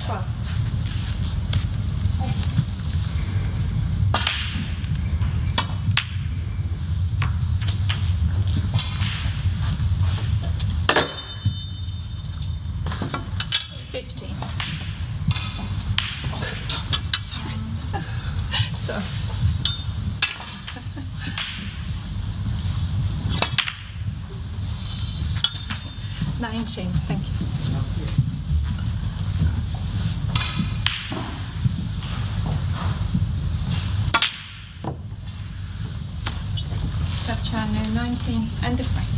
12. Sorry. 19, thank you. Tatiana, 19 and the frame.